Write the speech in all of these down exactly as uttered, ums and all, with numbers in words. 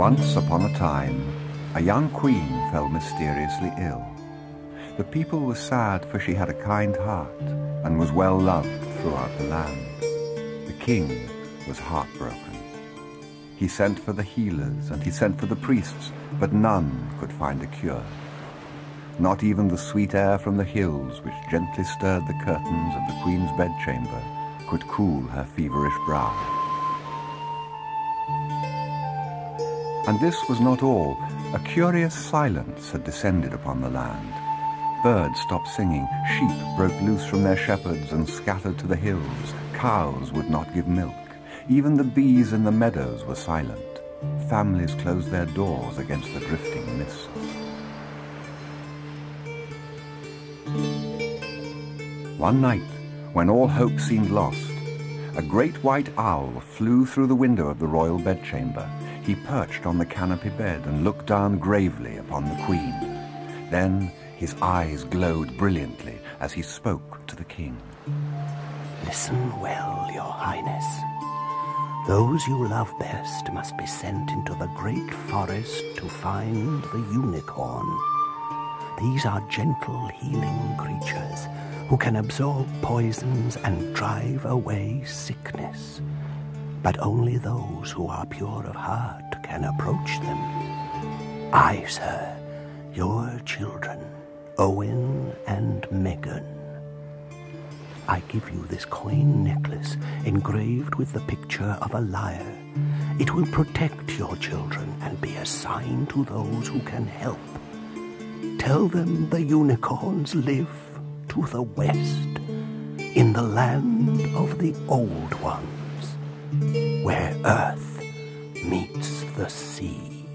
Once upon a time, a young queen fell mysteriously ill. The people were sad, for she had a kind heart and was well loved throughout the land. The king was heartbroken. He sent for the healers and he sent for the priests, but none could find a cure. Not even the sweet air from the hills, which gently stirred the curtains of the queen's bedchamber, could cool her feverish brow. And this was not all. A curious silence had descended upon the land. Birds stopped singing, sheep broke loose from their shepherds and scattered to the hills, cows would not give milk, even the bees in the meadows were silent. Families closed their doors against the drifting mists. One night, when all hope seemed lost, a great white owl flew through the window of the royal bedchamber. He perched on the canopy bed and looked down gravely upon the queen. Then his eyes glowed brilliantly as he spoke to the king. Listen well, your highness. Those you love best must be sent into the great forest to find the unicorn. These are gentle, healing creatures who can absorb poisons and drive away sickness. But only those who are pure of heart can approach them. I, sir, your children, Owen and Megan. I give you this coin necklace engraved with the picture of a lyre. It will protect your children and be a sign to those who can help. Tell them the unicorns live to the west, in the land of the old ones, where earth meets the sea.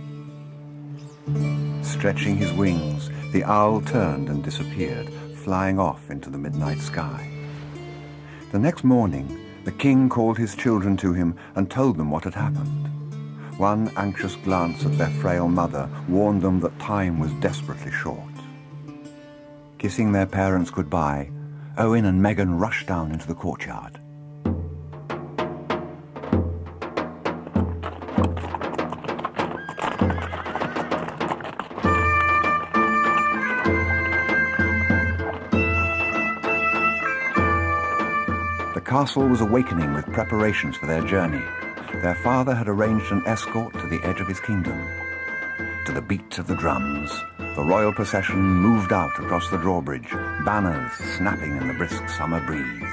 Stretching his wings, the owl turned and disappeared, flying off into the midnight sky. The next morning, the king called his children to him and told them what had happened. One anxious glance at their frail mother warned them that time was desperately short. Kissing their parents goodbye, Owen and Megan rushed down into the courtyard. The castle was awakening with preparations for their journey. Their father had arranged an escort to the edge of his kingdom. To the beat of the drums, the royal procession moved out across the drawbridge, banners snapping in the brisk summer breeze.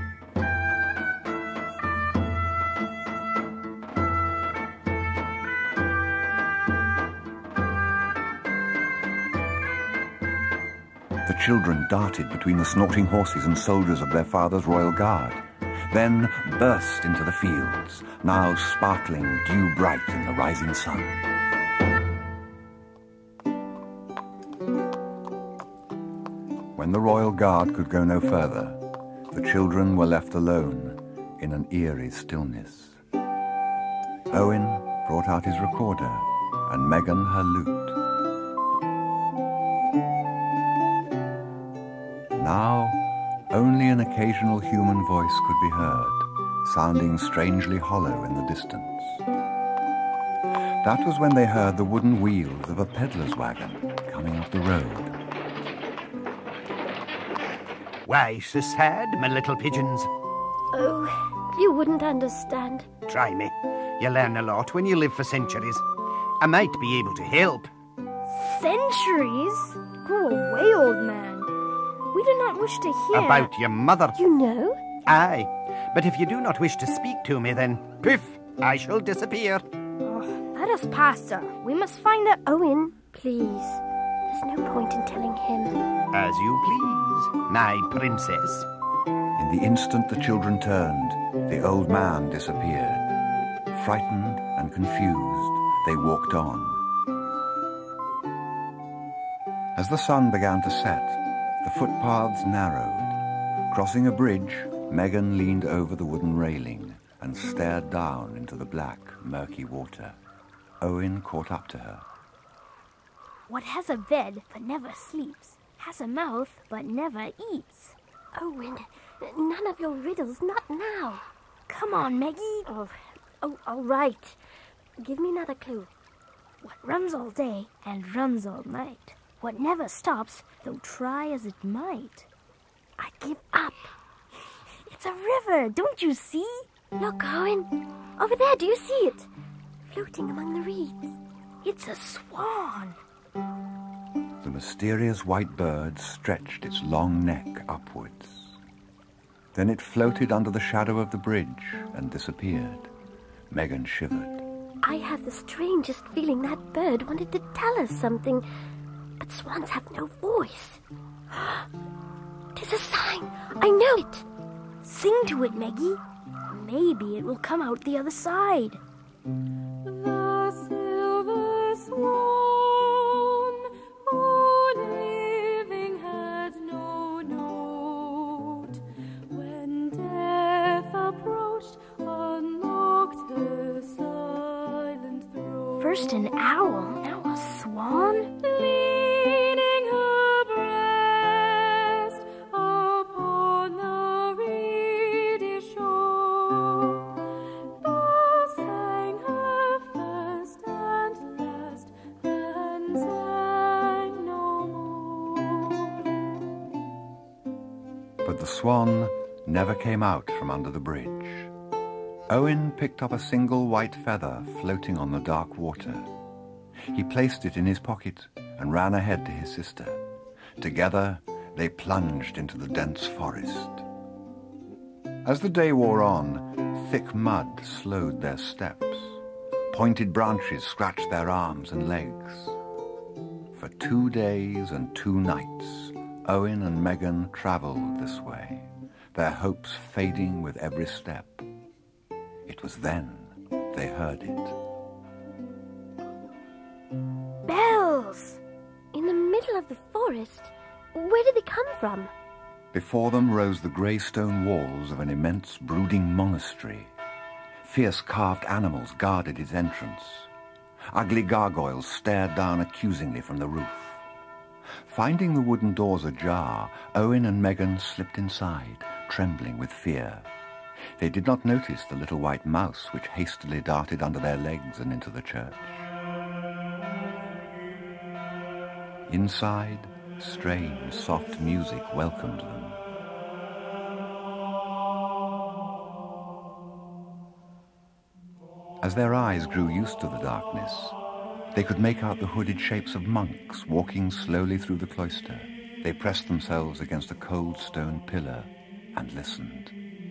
The children darted between the snorting horses and soldiers of their father's royal guard, then burst into the fields, now sparkling dew-bright in the rising sun. When the royal guard could go no further, the children were left alone in an eerie stillness. Owen brought out his recorder and Megan her lute. Now, only an occasional human voice could be heard, sounding strangely hollow in the distance. That was when they heard the wooden wheels of a peddler's wagon coming up the road. Why so sad, my little pigeons? Oh, you wouldn't understand. Try me. You learn a lot when you live for centuries. I might be able to help. Centuries? Go away, old man. We do not wish to hear... About your mother. You know? Aye, but if you do not wish to speak to me, then, poof, I shall disappear. Oh, let us pass, sir. We must find out Owen, please. There's no point in telling him. As you please, my princess. In the instant the children turned, the old man disappeared. Frightened and confused, they walked on. As the sun began to set, the footpaths narrowed. Crossing a bridge, Megan leaned over the wooden railing and stared down into the black, murky water. Owen caught up to her. What has a bed but never sleeps, has a mouth but never eats. Owen, none of your riddles, not now. Come on, Maggie. Oh, oh, all right. Give me another clue. What runs all day and runs all night. What never stops, though try as it might. I give up. It's a river, don't you see? Look, Owen. Over there, do you see it? Floating among the reeds. It's a swan. The mysterious white bird stretched its long neck upwards. Then it floated under the shadow of the bridge and disappeared. Megan shivered. I have the strangest feeling that bird wanted to tell us something. But swans have no voice. Tis a sign. I know it. Sing to it, Meggie. Maybe it will come out the other side. The silver swan, who living had no note, when death approached, unlocked her silent throat. First an owl, now a swan. Leaning her breast upon the reedy shore, thus sang her first and last, then sang no more. But the swan never came out from under the bridge. Owen picked up a single white feather floating on the dark water. He placed it in his pocket and ran ahead to his sister. Together, they plunged into the dense forest. As the day wore on, thick mud slowed their steps. Pointed branches scratched their arms and legs. For two days and two nights, Owen and Megan travelled this way, their hopes fading with every step. It was then they heard it. Bells! In the middle of the forest. Where did they come from? Before them rose the grey stone walls of an immense brooding monastery. Fierce carved animals guarded its entrance. Ugly gargoyles stared down accusingly from the roof. Finding the wooden doors ajar, Owen and Megan slipped inside, trembling with fear. They did not notice the little white mouse which hastily darted under their legs and into the church. Inside, strange, soft music welcomed them. As their eyes grew used to the darkness, they could make out the hooded shapes of monks walking slowly through the cloister. They pressed themselves against a cold stone pillar and listened.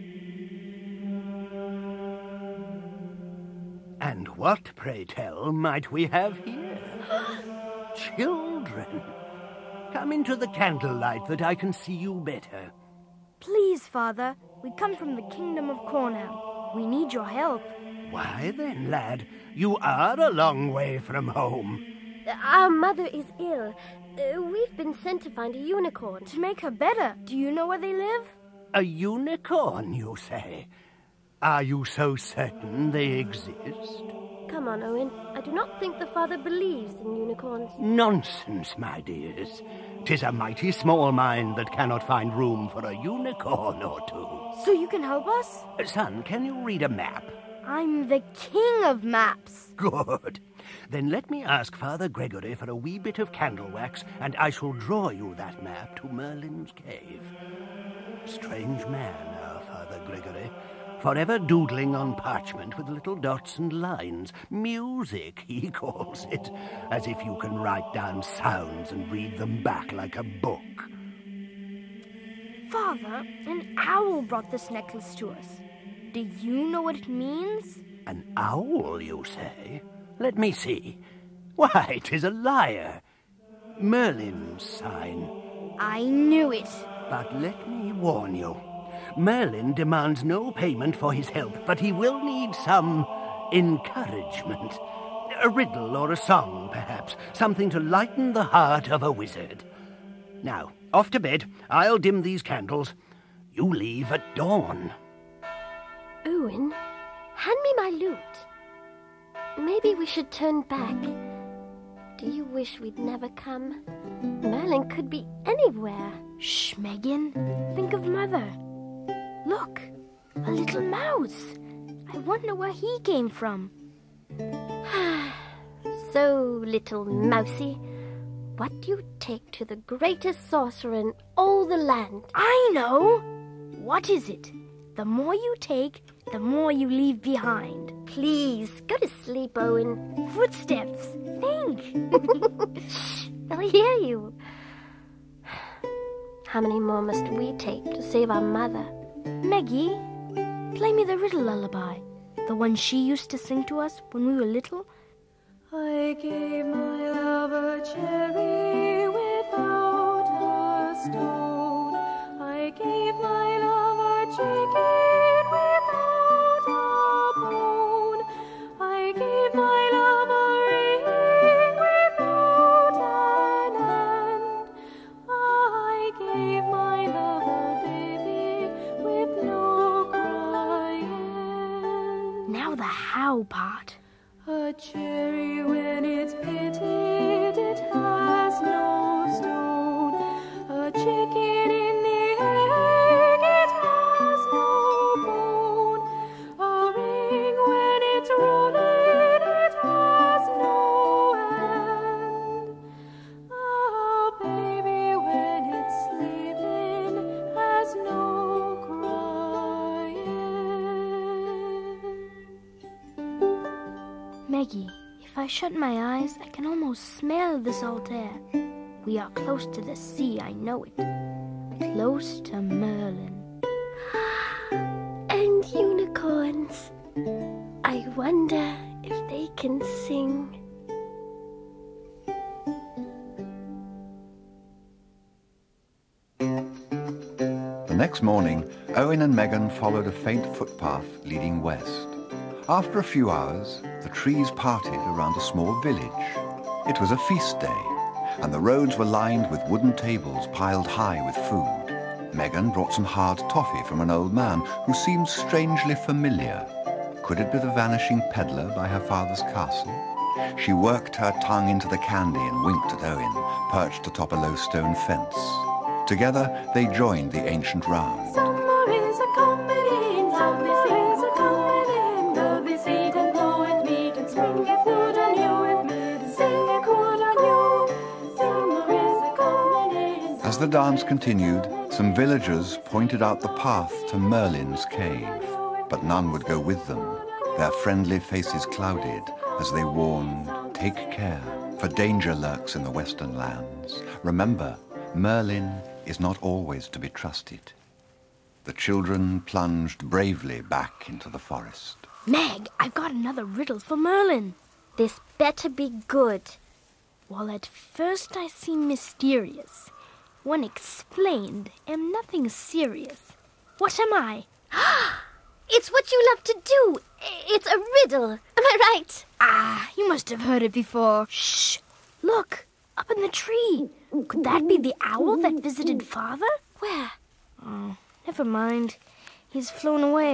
And what, pray tell, might we have here? Children, come into the candlelight that I can see you better. Please, Father, we come from the kingdom of Cornham. We need your help. Why then, lad, you are a long way from home. Our mother is ill. Uh, we've been sent to find a unicorn. To make her better. Do you know where they live? A unicorn, you say? Are you so certain they exist? Come on, Owen. I do not think the father believes in unicorns. Nonsense, my dears. 'Tis a mighty small mind that cannot find room for a unicorn or two. So you can help us? Son, can you read a map? I'm the king of maps. Good. Then let me ask Father Gregory for a wee bit of candle wax, and I shall draw you that map to Merlin's cave. Strange man, our Father Gregory. Forever doodling on parchment with little dots and lines. Music, he calls it. As if you can write down sounds and read them back like a book. Father, an owl brought this necklace to us. Do you know what it means? An owl, you say? Let me see. Why, 'tis a lyre. Merlin's sign. I knew it. But let me warn you. Merlin demands no payment for his help, but he will need some encouragement. A riddle or a song, perhaps. Something to lighten the heart of a wizard. Now, off to bed. I'll dim these candles. You leave at dawn. Owen, hand me my lute. Maybe we should turn back. Do you wish we'd never come? Merlin could be anywhere. Shh, Megan. Think of Mother. Look, a little mouse. I wonder where he came from. So, little mousie, what do you take to the greatest sorcerer in all the land? I know! What is it? The more you take, the more you leave behind. Please, go to sleep, Owen. Footsteps. Think. Shh, they'll hear you. How many more must we take to save our mother? Maggie, play me the riddle lullaby. The one she used to sing to us when we were little. I gave my love a cherry without a stone. I gave my love a chicken without a bone. I gave my love a ring without an end. I gave my love a baby with no crying. Now the how part. A cherry when it's pitted, it has no stone. A chicken in the egg, it has no bone. A ring when it's rolling, it has no end. A baby when it's sleeping has no crying. Maggie, if I shut my eyes, I can almost smell the salt air. We are close to the sea, I know it. Close to Merlin. And unicorns. I wonder if they can sing. The next morning, Owen and Megan followed a faint footpath leading west. After a few hours, the trees parted around a small village. It was a feast day, and the roads were lined with wooden tables piled high with food. Megan brought some hard toffee from an old man who seemed strangely familiar. Could it be the vanishing peddler by her father's castle? She worked her tongue into the candy and winked at Owen, perched atop a low stone fence. Together, they joined the ancient round. Summer is a coming, summer is a coming. There'll be seed and blow with meat and spring get food on you with me. Sing a chord on you. Summer is a coming. As the dance continued, some villagers pointed out the path to Merlin's cave, but none would go with them, their friendly faces clouded as they warned, "Take care, for danger lurks in the western lands. Remember, Merlin is not always to be trusted." The children plunged bravely back into the forest. Meg, I've got another riddle for Merlin. This better be good. While at first I seem mysterious, when explained, am nothing serious. What am I? It's what you love to do. It's a riddle. Am I right? Ah, you must have heard it before. Shh! Look, up in the tree. Could that be the owl that visited Father? Where? Oh, never mind. He's flown away.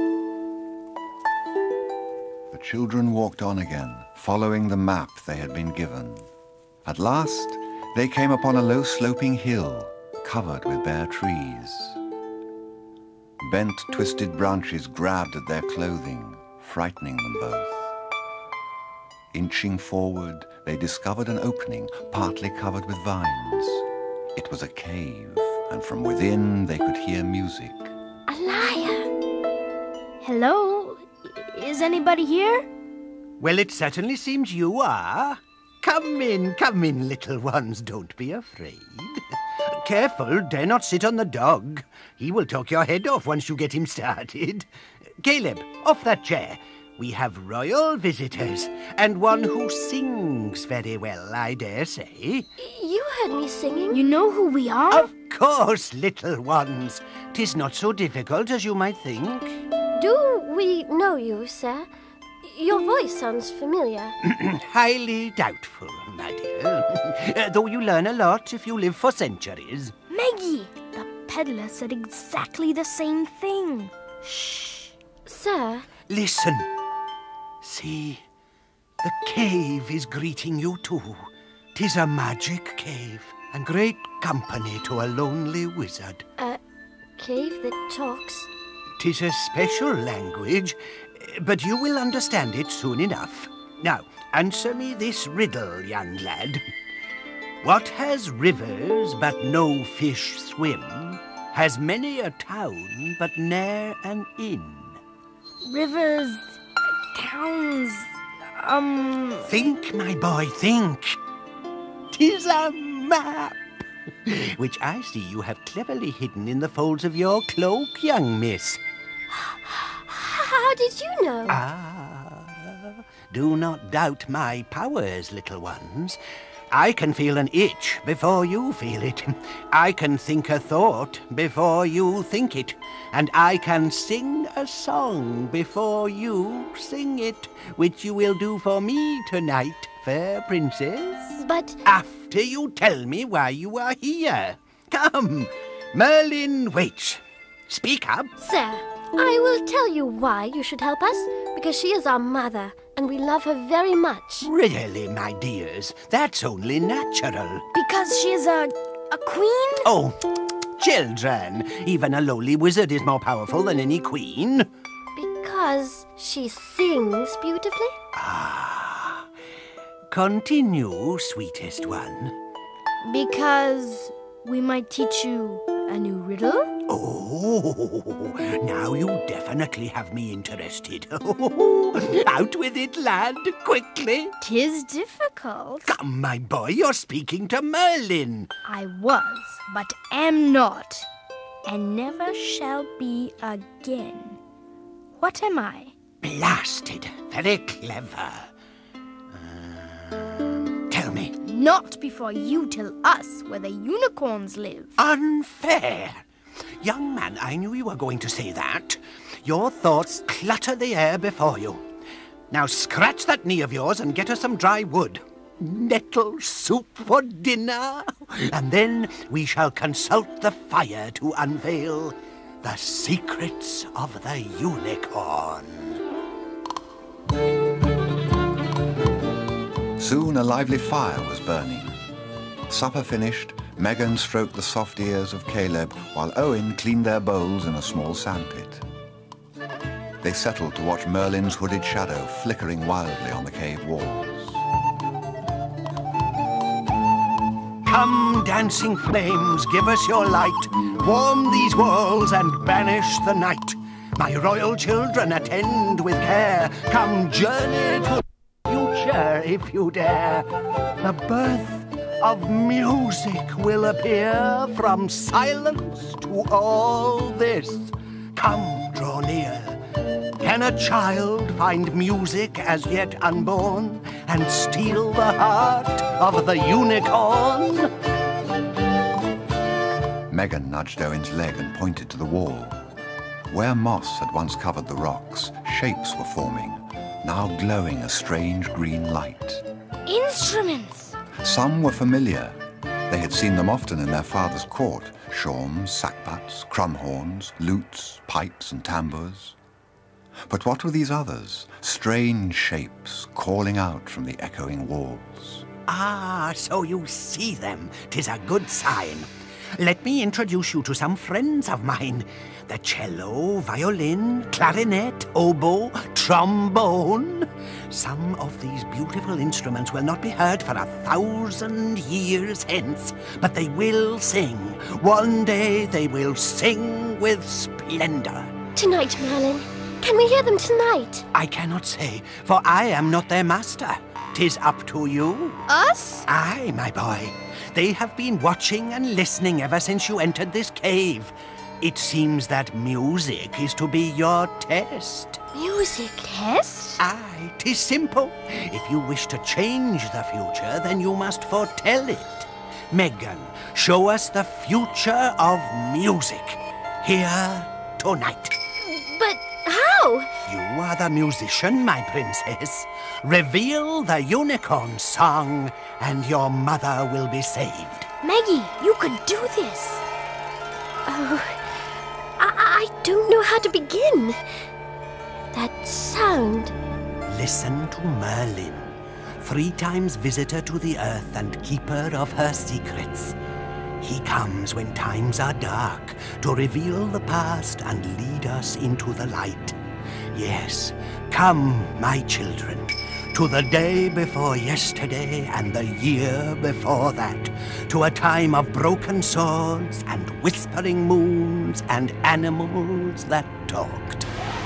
The children walked on again, following the map they had been given. At last, they came upon a low sloping hill covered with bare trees. Bent, twisted branches grabbed at their clothing, frightening them both. Inching forward, they discovered an opening partly covered with vines. It was a cave, and from within they could hear music. A liar. Hello? Is anybody here? Well, it certainly seems you are. Come in, come in, little ones. Don't be afraid. Careful, dare not sit on the dog. He will talk your head off once you get him started. Caleb, off that chair. We have royal visitors, and one who sings very well, I dare say. You heard me singing. You know who we are? Of course, little ones. 'Tis not so difficult as you might think. Do we know you, sir? Your voice sounds familiar. Highly doubtful, my dear. Uh, Though you learn a lot if you live for centuries. Maggie! The peddler said exactly the same thing. Shh. Sir, Listen. See, the cave is greeting you too. 'Tis a magic cave, and great company to a lonely wizard. a cave that talks. 'Tis a special language. but you will understand it soon enough. Now, answer me this riddle, young lad. What has rivers but no fish swim, has many a town but ne'er an inn? Rivers, towns, um... Think, my boy, think. 'Tis a map, which I see you have cleverly hidden in the folds of your cloak, young miss. How did you know? Ah, do not doubt my powers, little ones. I can feel an itch before you feel it. I can think a thought before you think it. And I can sing a song before you sing it, which you will do for me tonight, fair princess. But... After you tell me why you are here. Come, Merlin waits. Speak up. Sir, I will tell you why you should help us. Because she is our mother, and we love her very much. Really, my dears, that's only natural. Because she is a... a queen? Oh, children, even a lowly wizard is more powerful than any queen. Because she sings beautifully? Ah, continue, sweetest one. Because we might teach you a new riddle? Oh, now you definitely have me interested. Out with it, lad, quickly. 'Tis difficult. Come, my boy, you're speaking to Merlin. I was, but am not, and never shall be again. What am I? Blasted, very clever. Uh, tell me. Not before you tell us where the unicorns live. Unfair. Young man, I knew you were going to say that. Your thoughts clutter the air before you. Now scratch that knee of yours and get us some dry wood. Nettle soup for dinner. And then we shall consult the fire to unveil the secrets of the unicorn. Soon a lively fire was burning. Supper finished, Megan stroked the soft ears of Caleb while Owen cleaned their bowls in a small sandpit. They settled to watch Merlin's hooded shadow flickering wildly on the cave walls. Come, dancing flames, give us your light. Warm these walls and banish the night. My royal children, attend with care. Come, journey to the future if you dare. The birth of music will appear from silence to all this. Come, draw near. Can a child find music as yet unborn and steal the heart of the unicorn? Megan nudged Owen's leg and pointed to the wall. Where moss had once covered the rocks, shapes were forming, now glowing a strange green light. Instruments! Some were familiar. They had seen them often in their father's court. Shawms, sackbuts, crumhorns, lutes, pipes and tambours. But what were these others? Strange shapes calling out from the echoing walls. Ah, so you see them. 'Tis a good sign. Let me introduce you to some friends of mine. The cello, violin, clarinet, oboe, trombone. Some of these beautiful instruments will not be heard for a thousand years hence, but they will sing. One day they will sing with splendor. Tonight, Merlin. Can we hear them tonight? I cannot say, for I am not their master. 'Tis up to you. Us? Aye, my boy. They have been watching and listening ever since you entered this cave. It seems that music is to be your test. Music test? Aye, 'tis simple. If you wish to change the future, then you must foretell it. Megan, show us the future of music. Here tonight. But how? You are the musician, my princess. Reveal the unicorn song, and your mother will be saved. Maggie, you could do this. Oh, I, I don't know how to begin. That sound. Listen to Merlin, three times visitor to the earth and keeper of her secrets. He comes when times are dark to reveal the past and lead us into the light. Yes, come, my children, to the day before yesterday and the year before that, to a time of broken swords and whispering moons and animals that talked.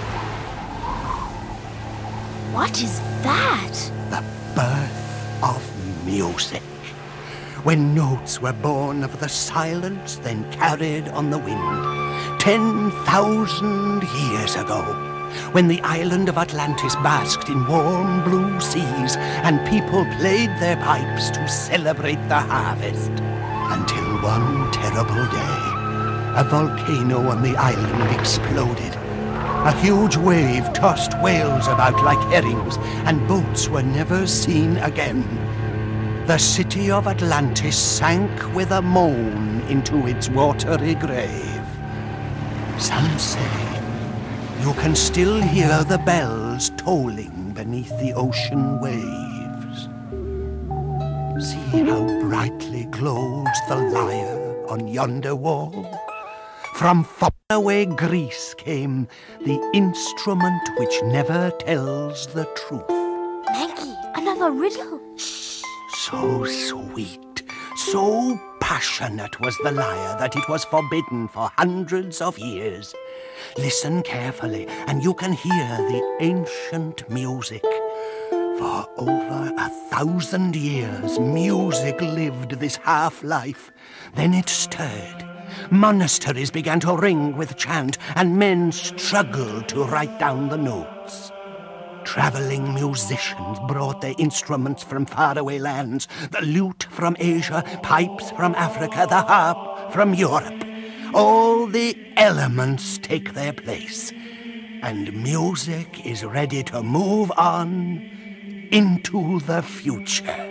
What is that? The birth of music. When notes were born of the silence, then carried on the wind. Ten thousand years ago, when the island of Atlantis basked in warm blue seas and people played their pipes to celebrate the harvest. Until one terrible day, a volcano on the island exploded. A huge wave tossed whales about like herrings, and boats were never seen again. The city of Atlantis sank with a moan into its watery grave. Some say you can still hear the bells tolling beneath the ocean waves. See how brightly glows the lyre on yonder wall. From far away Greece came the instrument which never tells the truth. Maggie, another riddle. So sweet, so passionate was the lyre that it was forbidden for hundreds of years. Listen carefully, and you can hear the ancient music. For over a thousand years, music lived this half-life. Then it stirred. Monasteries began to ring with chant, and men struggled to write down the notes. Traveling musicians brought their instruments from faraway lands, the lute from Asia, pipes from Africa, the harp from Europe. All the elements take their place, and music is ready to move on into the future.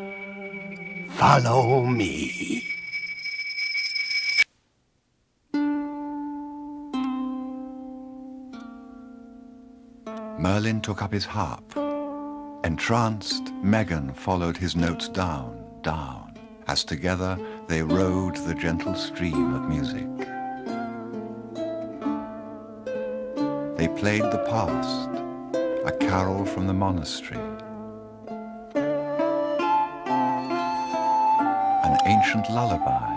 Follow me. Merlin took up his harp. Entranced, Megan followed his notes down, down, as together they rode the gentle stream of music. They played the past, a carol from the monastery, an ancient lullaby,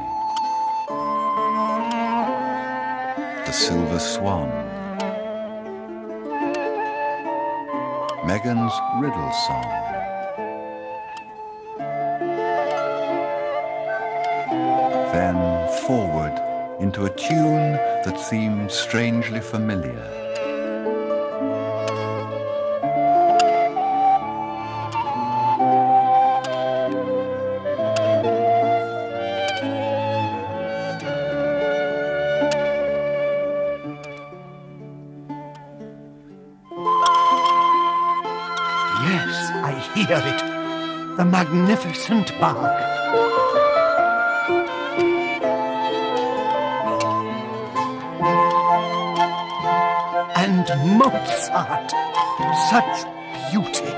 the silver swan, Megan's riddle song. Then forward into a tune that seemed strangely familiar. Yes, I hear it. The magnificent Bach. And Mozart. Such beauty.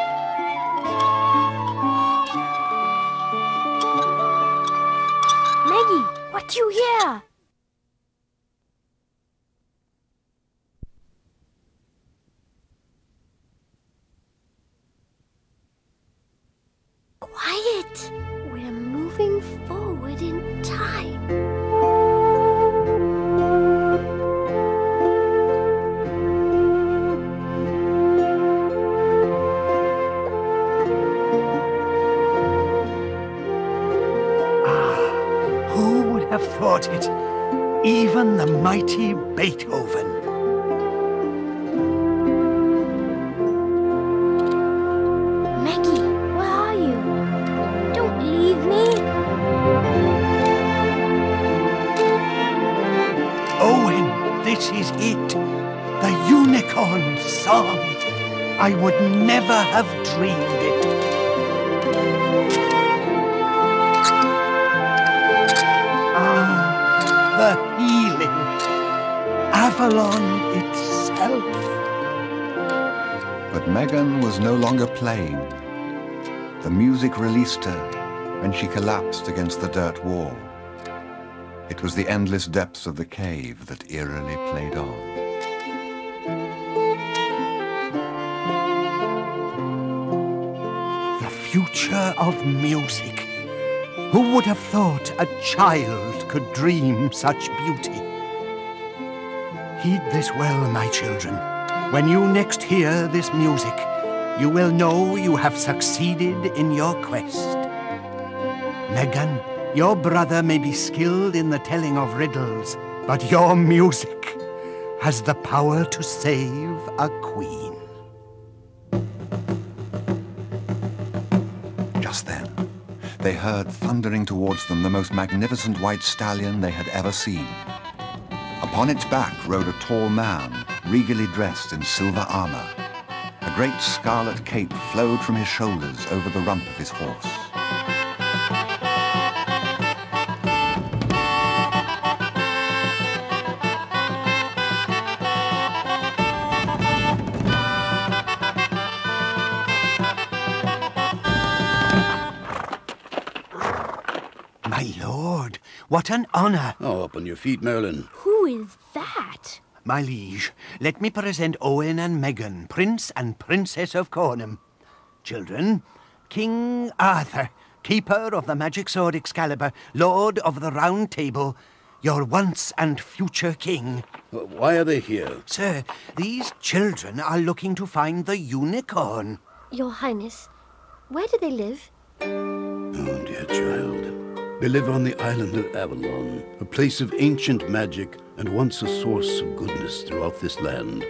Maggie, what do you hear? Quiet. We're moving forward in time. Who would have thought it? Even the mighty Beethoven. Maggie, where are you? Don't leave me. Owen, this is it. The unicorn song. I would never have dreamed it. Ah, the healing. Avalon itself. But Megan was no longer playing. The music released her, and she collapsed against the dirt wall. It was the endless depths of the cave that eerily played on. future of music. Who would have thought a child could dream such beauty? Heed this well, my children. When you next hear this music, you will know you have succeeded in your quest. Megan, your brother may be skilled in the telling of riddles, but your music has the power to save a queen. Just then, they heard thundering towards them the most magnificent white stallion they had ever seen. Upon its back rode a tall man, regally dressed in silver armor. A great scarlet cape flowed from his shoulders over the rump of his horse. My lord, what an honor. Oh, up on your feet, Merlin. Who is that? My liege, let me present Owen and Megan, Prince and Princess of Cornham. Children, King Arthur, keeper of the magic sword Excalibur, Lord of the Round Table, your once and future king. Why are they here? Sir, these children are looking to find the unicorn. Your Highness, where do they live? Oh, dear child. They live on the island of Avalon, a place of ancient magic and once a source of goodness throughout this land.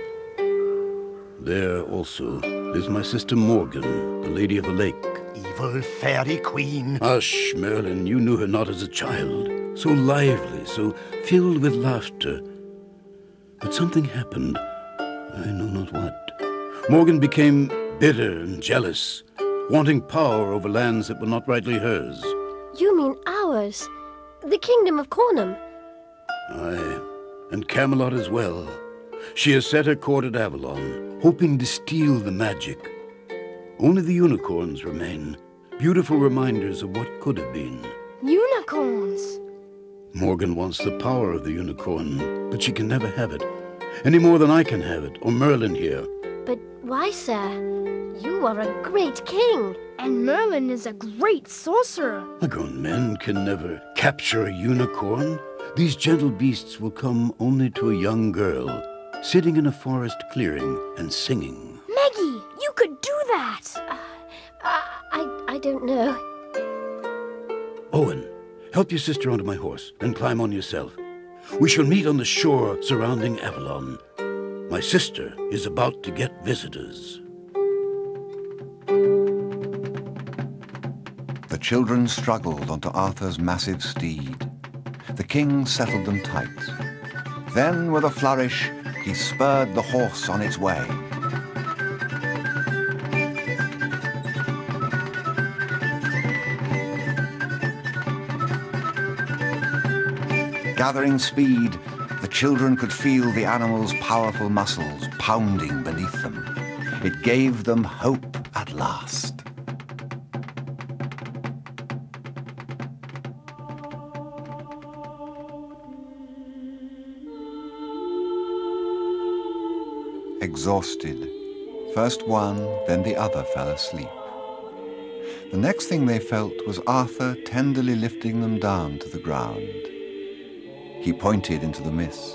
There also lives my sister Morgan, the Lady of the Lake. Evil fairy queen. Hush, Merlin, you knew her not as a child. So lively, so filled with laughter. But something happened. I know not what. Morgan became bitter and jealous, wanting power over lands that were not rightly hers. You mean ours, the Kingdom of Cornham. Aye, and Camelot as well. She has set her court at Avalon, hoping to steal the magic. Only the unicorns remain, beautiful reminders of what could have been. Unicorns! Morgan wants the power of the unicorn, but she can never have it, any more than I can have it, or Merlin here. But why, sir? You are a great king. And Merlin is a great sorcerer. A grown men can never capture a unicorn. These gentle beasts will come only to a young girl, sitting in a forest clearing and singing. Maggie, you could do that. Uh, I, I, I don't know. Owen, help your sister onto my horse, then climb on yourself. We shall meet on the shore surrounding Avalon. My sister is about to get visitors. The children struggled onto Arthur's massive steed. The king settled them tight. Then, with a flourish, he spurred the horse on its way. Gathering speed, the children could feel the animal's powerful muscles pounding beneath them. It gave them hope at last. Exhausted, first one, then the other fell asleep. The next thing they felt was Arthur tenderly lifting them down to the ground. He pointed into the mist.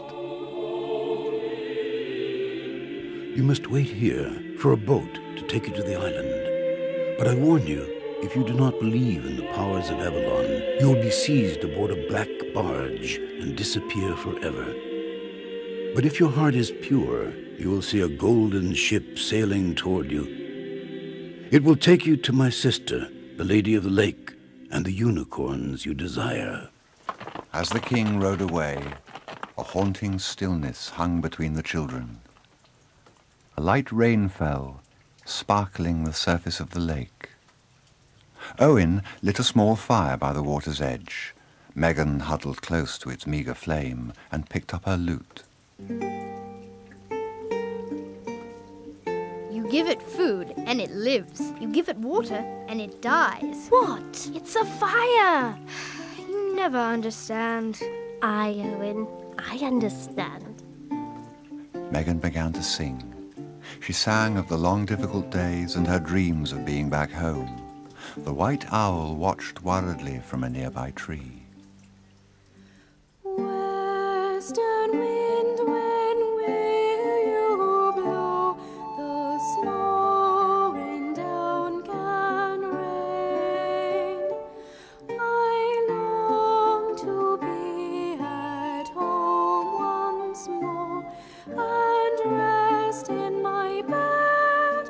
You must wait here for a boat to take you to the island. But I warn you, if you do not believe in the powers of Avalon, you will be seized aboard a black barge and disappear forever. But if your heart is pure, you will see a golden ship sailing toward you. It will take you to my sister, the Lady of the Lake, and the unicorns you desire. As the king rode away, a haunting stillness hung between the children. A light rain fell, sparkling the surface of the lake. Owen lit a small fire by the water's edge. Megan huddled close to its meagre flame and picked up her lute. You give it food and it lives. You give it water and it dies. What? It's a fire. You never understand. I, Owen, I understand. Megan began to sing. She sang of the long, difficult days and her dreams of being back home. The white owl watched worriedly from a nearby tree. Western wind, when will you blow? The snow rain down can rain. I long to be at home once more and rest in my bed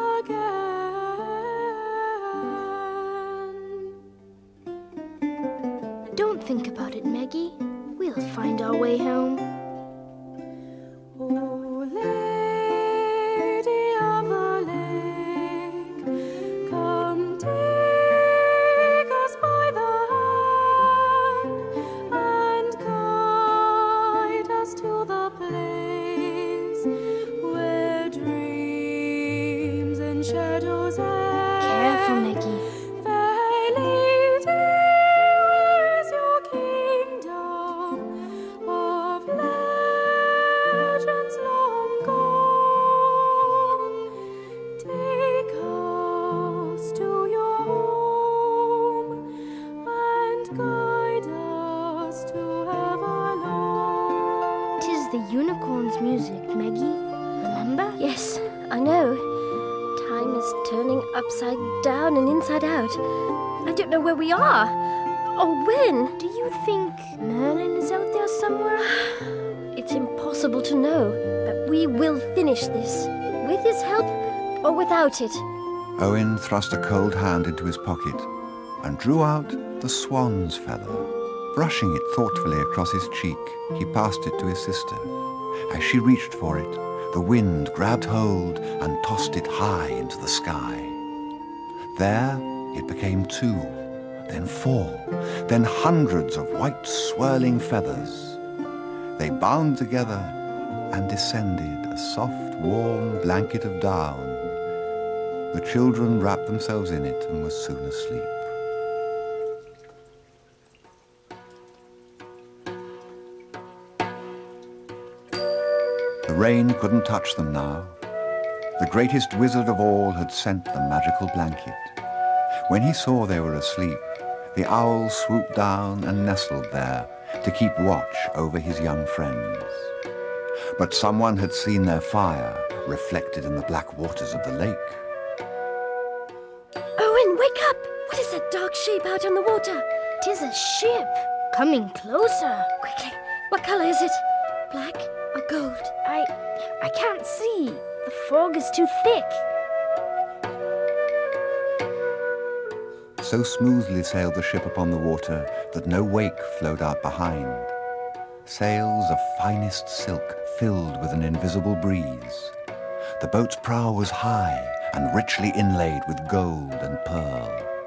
again. Don't think about it, Maggie. We'll find our way home. Oh, Lady of the Lake, come take us by the hand and guide us to the place where dreams and shadows end. Careful, Maggie. Fair lady, where is your kingdom of legends long gone? Take us to your home and guide us to Avalon. 'Tis the unicorn's music, Maggie. Remember? Yes, I know. Time is turning upside down and inside out. I don't know where we are or when. Do you think Merlin is out there somewhere? It's impossible to know, but we will finish this, with his help or without it. Owen thrust a cold hand into his pocket and drew out the swan's feather. Brushing it thoughtfully across his cheek, he passed it to his sister. As she reached for it, the wind grabbed hold and tossed it high into the sky. There it became two, then four, then hundreds of white swirling feathers. They bound together and descended, a soft, warm blanket of down. The children wrapped themselves in it and were soon asleep. The rain couldn't touch them now. The greatest wizard of all had sent the magical blanket. When he saw they were asleep, the owl swooped down and nestled there to keep watch over his young friends. But someone had seen their fire reflected in the black waters of the lake. Owen, wake up! What is that dark shape out on the water? 'Tis a ship coming closer. Quickly, what color is it? Black or gold? I I can't see. The fog is too thick. So smoothly sailed the ship upon the water that no wake flowed out behind. Sails of finest silk filled with an invisible breeze. The boat's prow was high and richly inlaid with gold and pearl.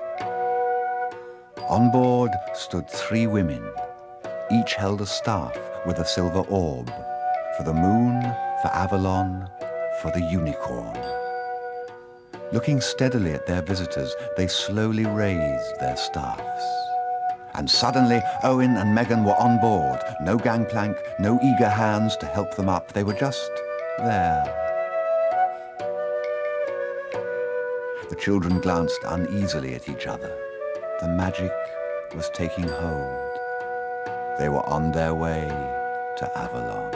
On board stood three women. Each held a staff with a silver orb, for the moon, for Avalon, for the unicorn. Looking steadily at their visitors, they slowly raised their staffs. And suddenly, Owen and Megan were on board. No gangplank, no eager hands to help them up. They were just there. The children glanced uneasily at each other. The magic was taking hold. They were on their way to Avalon.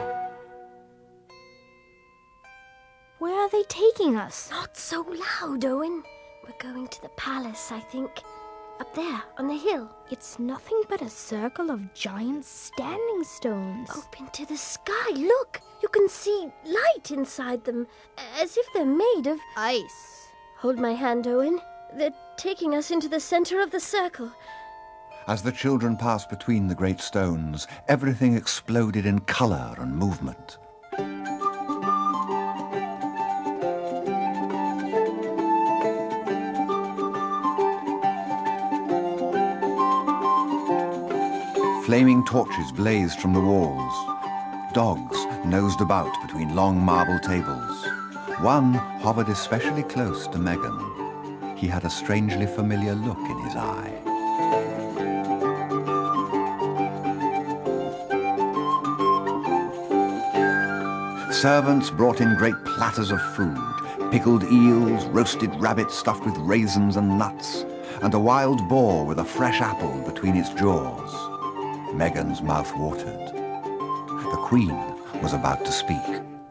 Where are they taking us? Not so loud, Owen. We're going to the palace, I think. Up there, on the hill. It's nothing but a circle of giant standing stones. Open to the sky. Look, you can see light inside them, as if they're made of Ice. Hold my hand, Owen. They're taking us into the center of the circle. As the children passed between the great stones, everything exploded in color and movement. Flaming torches blazed from the walls. Dogs nosed about between long marble tables. One hovered especially close to Megan. He had a strangely familiar look in his eye. Servants brought in great platters of food, pickled eels, roasted rabbits stuffed with raisins and nuts, and a wild boar with a fresh apple between its jaws. Megan's mouth watered. The Queen was about to speak.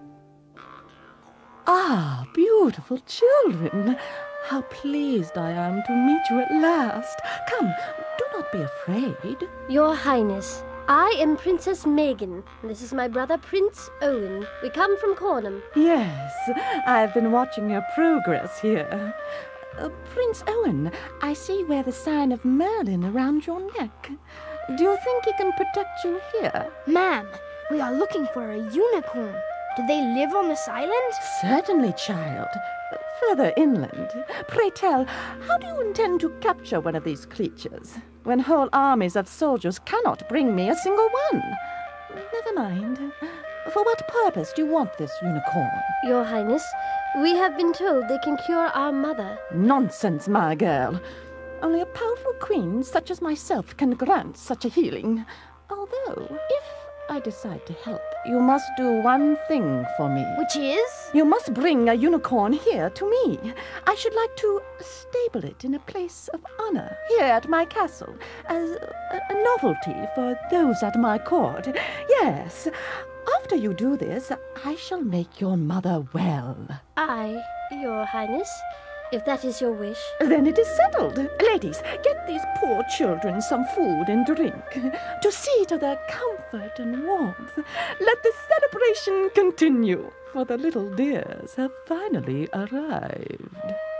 Ah, beautiful children! How pleased I am to meet you at last. Come, do not be afraid. Your Highness, I am Princess Megan. This is my brother, Prince Owen. We come from Cornham. Yes, I've been watching your progress here. Uh, Prince Owen, I see you wear the sign of Merlin around your neck. Do you think he can protect you here? Ma'am, we are looking for a unicorn. Do they live on this island? Certainly, child. Further inland. Pray tell, how do you intend to capture one of these creatures, when whole armies of soldiers cannot bring me a single one? Never mind. For what purpose do you want this unicorn? Your Highness, we have been told they can cure our mother. Nonsense, my girl. Only a powerful queen such as myself can grant such a healing. Although, if I decide to help, you must do one thing for me. Which is? You must bring a unicorn here to me. I should like to stable it in a place of honor here at my castle, as a, a novelty for those at my court. Yes, after you do this, I shall make your mother well. I, Your Highness, if that is your wish. Then it is settled. Ladies, get these poor children some food and drink, to see to their comfort and warmth. Let the celebration continue, for the little dears have finally arrived.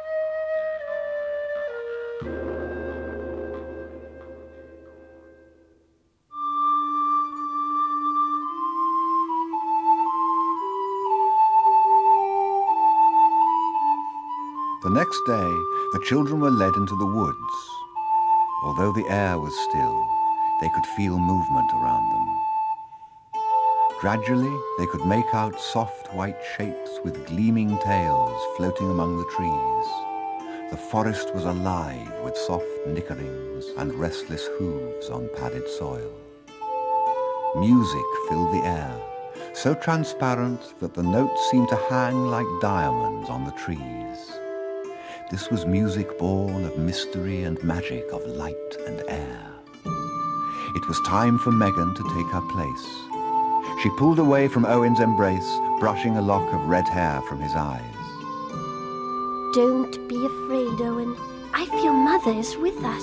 The next day, the children were led into the woods. Although the air was still, they could feel movement around them. Gradually, they could make out soft white shapes with gleaming tails floating among the trees. The forest was alive with soft nickerings and restless hooves on padded soil. Music filled the air, so transparent that the notes seemed to hang like diamonds on the trees. This was music born of mystery and magic of light and air. It was time for Megan to take her place. She pulled away from Owen's embrace, brushing a lock of red hair from his eyes. Don't be afraid, Owen. I feel Mother is with us.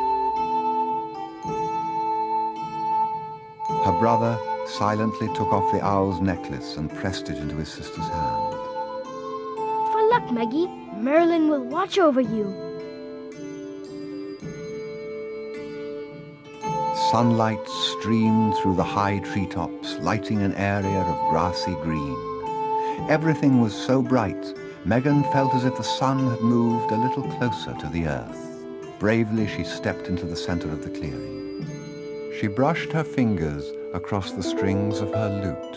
Her brother silently took off the owl's necklace and pressed it into his sister's hand. For luck, Maggie. Merlin will watch over you. Sunlight streamed through the high treetops, lighting an area of grassy green. Everything was so bright, Megan felt as if the sun had moved a little closer to the earth. Bravely, she stepped into the center of the clearing. She brushed her fingers across the strings of her lute.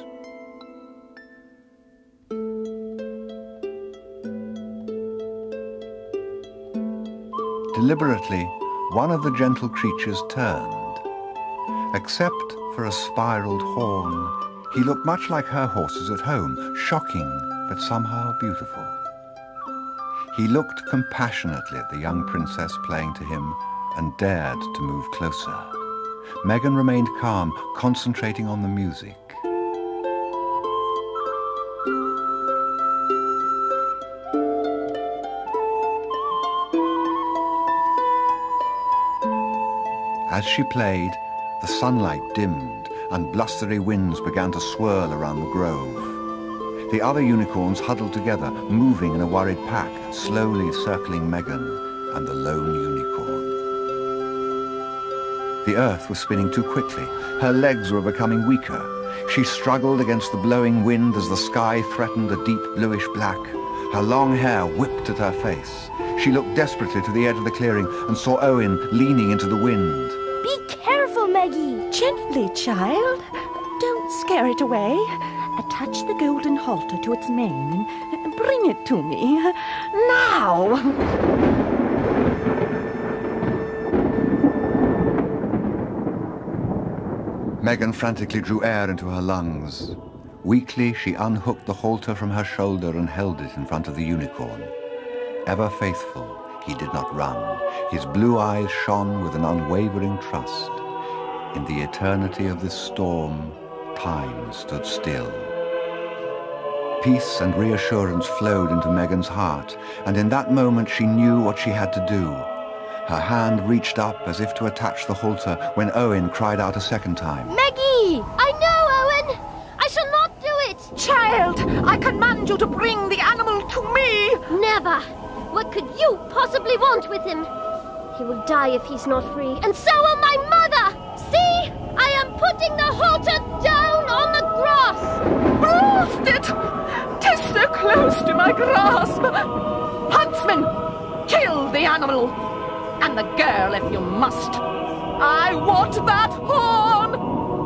Deliberately, one of the gentle creatures turned. Except for a spiraled horn, he looked much like her horses at home, shocking but somehow beautiful. He looked compassionately at the young princess playing to him and dared to move closer. Megan remained calm, concentrating on the music. As she played, the sunlight dimmed and blustery winds began to swirl around the grove. The other unicorns huddled together, moving in a worried pack, slowly circling Megan and the lone unicorn. The earth was spinning too quickly. Her legs were becoming weaker. She struggled against the blowing wind as the sky threatened a deep bluish black. Her long hair whipped at her face. She looked desperately to the edge of the clearing and saw Owen leaning into the wind. Be careful, Maggie. Gently, child. Don't scare it away. Attach the golden halter to its mane and bring it to me. Now! Megan frantically drew air into her lungs. Weakly, she unhooked the halter from her shoulder and held it in front of the unicorn. Ever faithful, he did not run. His blue eyes shone with an unwavering trust. In the eternity of this storm, time stood still. Peace and reassurance flowed into Megan's heart, and in that moment she knew what she had to do. Her hand reached up as if to attach the halter when Owen cried out a second time. Maggie! I know, Owen! I shall not do it! Child, I command you to bring the animal to me! Never! What could you possibly want with him? He will die if he's not free, and so will my mother! See? I am putting the halter down on the grass! Blast it! 'Tis so close to my grasp! Huntsman, kill the animal! And the girl if you must! I want that horn!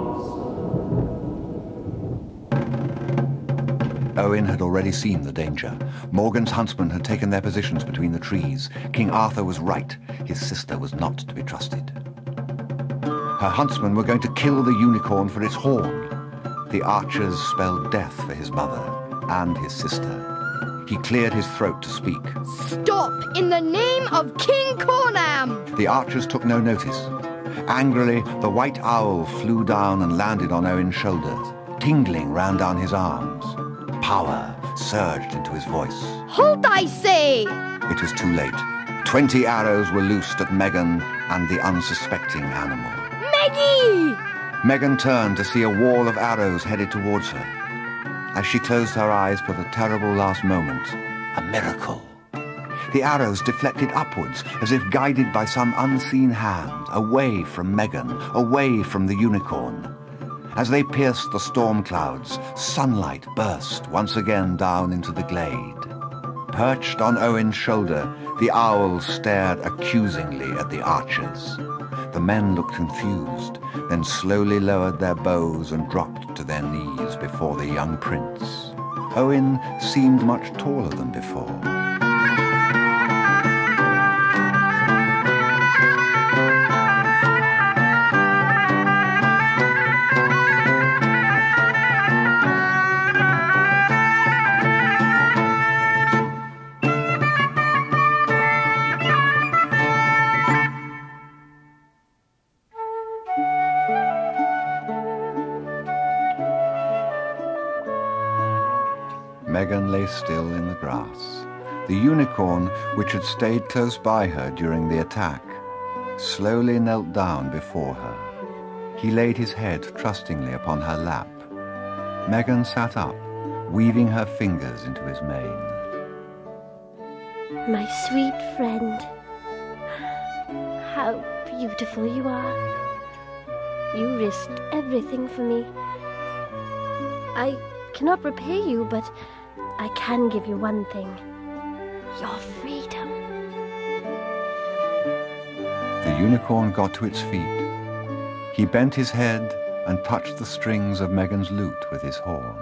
Owen had already seen the danger. Morgan's huntsmen had taken their positions between the trees. King Arthur was right. His sister was not to be trusted. Her huntsmen were going to kill the unicorn for its horn. The archers spelled death for his mother and his sister. He cleared his throat to speak. Stop, in the name of King Cornam! The archers took no notice. Angrily, the white owl flew down and landed on Owen's shoulders. Tingling ran down his arms. Power surged into his voice. Halt, I say! It was too late. Twenty arrows were loosed at Megan and the unsuspecting animal. Maggie! Megan turned to see a wall of arrows headed towards her. As she closed her eyes for the terrible last moment, a miracle. The arrows deflected upwards, as if guided by some unseen hand, away from Megan, away from the unicorn. As they pierced the storm clouds, sunlight burst once again down into the glade. Perched on Owen's shoulder, the owl stared accusingly at the archers. The men looked confused, then slowly lowered their bows and dropped to their knees before the young prince. Owen seemed much taller than before. Megan lay still in the grass. The unicorn, which had stayed close by her during the attack, slowly knelt down before her. He laid his head trustingly upon her lap. Megan sat up, weaving her fingers into his mane. My sweet friend, how beautiful you are. You risked everything for me. I cannot repay you, but I can give you one thing. Your freedom. The unicorn got to its feet. He bent his head and touched the strings of Megan's lute with his horn.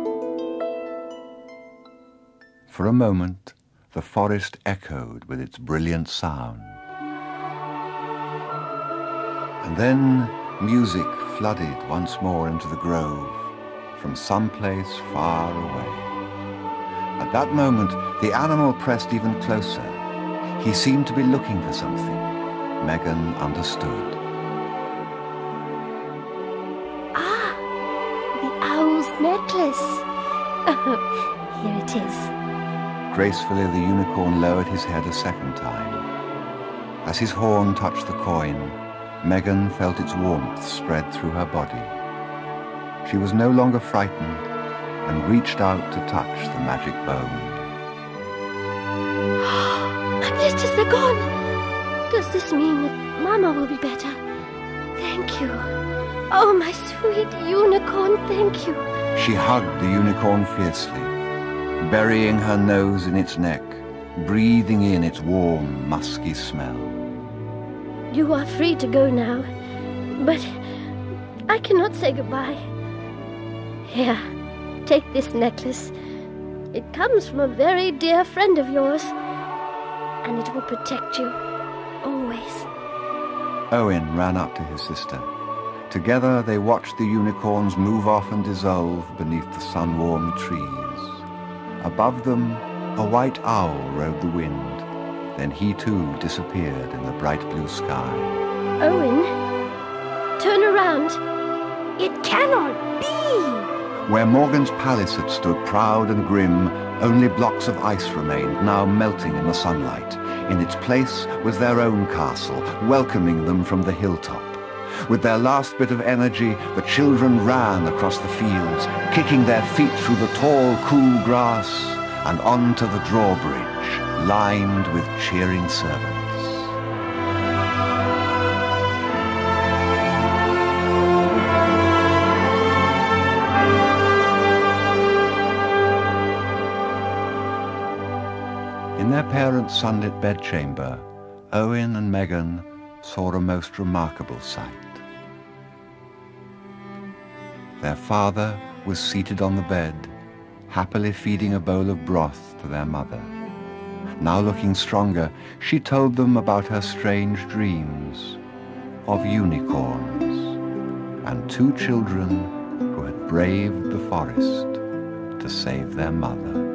For a moment, the forest echoed with its brilliant sound. And then music flooded once more into the grove from some place far away. At that moment, the animal pressed even closer. He seemed to be looking for something. Megan understood. Ah, the owl's necklace. Here it is. Gracefully, the unicorn lowered his head a second time. As his horn touched the coin, Megan felt its warmth spread through her body. She was no longer frightened and reached out to touch the magic bone. My blisters are gone. Does this mean that Mama will be better? Thank you. Oh, my sweet unicorn, thank you. She hugged the unicorn fiercely, burying her nose in its neck, breathing in its warm, musky smell. You are free to go now, but I cannot say goodbye. Here, take this necklace. It comes from a very dear friend of yours, and it will protect you, always. Owen ran up to his sister. Together they watched the unicorns move off and dissolve beneath the sun-warmed trees. Above them, a white owl rode the wind, Then he too disappeared in the bright blue sky. Owen, turn around. It cannot be! Where Morgan's palace had stood proud and grim, only blocks of ice remained, now melting in the sunlight. In its place was their own castle, welcoming them from the hilltop. With their last bit of energy, the children ran across the fields, kicking their feet through the tall, cool grass and onto the drawbridge, lined with cheering servants. In their parents' sunlit bedchamber, Owen and Megan saw a most remarkable sight. Their father was seated on the bed, happily feeding a bowl of broth to their mother. Now looking stronger, she told them about her strange dreams of unicorns and two children who had braved the forest to save their mother.